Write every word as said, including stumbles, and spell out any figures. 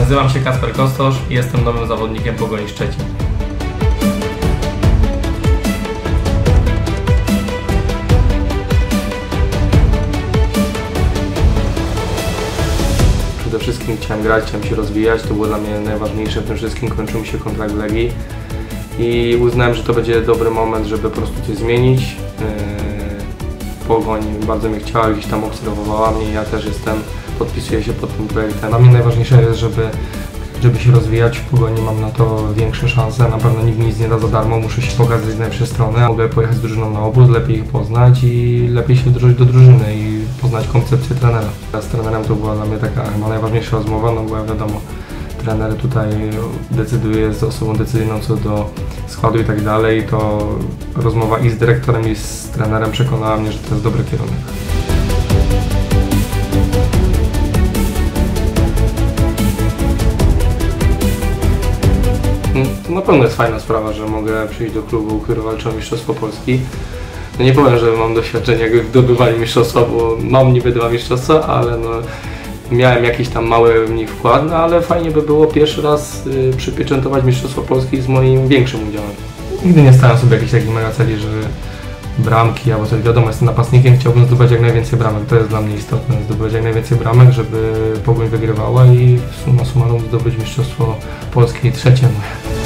Nazywam się Kacper Kostosz i jestem nowym zawodnikiem Pogoni Szczecin. Przede wszystkim chciałem grać, chciałem się rozwijać, to było dla mnie najważniejsze w tym wszystkim. Kończył mi się kontrakt w Legii i uznałem, że to będzie dobry moment, żeby po prostu coś zmienić. Pogoń bardzo mnie chciała, gdzieś tam obserwowała mnie, ja też jestem, podpisuję się pod tym projektem. Dla mnie najważniejsze jest, żeby, żeby się rozwijać w Pogoni, mam na to większe szanse, na pewno nikt mi nic nie da za darmo, muszę się pokazać z najlepszej strony. Mogę pojechać z drużyną na obóz, lepiej ich poznać i lepiej się wdrożyć do drużyny i poznać koncepcję trenera. Z trenerem to była dla mnie taka chyba najważniejsza rozmowa, no bo ja wiadomo, trener tutaj decyduje, jest osobą decyzyjną co do składu i tak dalej, to rozmowa i z dyrektorem i z trenerem przekonała mnie, że to jest dobry kierunek. To na pewno jest fajna sprawa, że mogę przyjść do klubu, który walczy o Mistrzostwo Polski. No nie powiem, że mam doświadczenie jakby w zdobywaniu mistrzostwa, bo mam niby dwa mistrzostwa, ale no miałem jakiś tam mały w nich wkład, no ale fajnie by było pierwszy raz y, przypieczętować Mistrzostwo Polski z moim większym udziałem. Nigdy nie stałem sobie jakichś takich mega celi, że bramki albo coś, wiadomo, jestem napastnikiem, chciałbym zdobywać jak najwięcej bramek, to jest dla mnie istotne, zdobywać jak najwięcej bramek, żeby Pogoń wygrywała i summa summarum zdobyć Mistrzostwo Polski trzecie moje.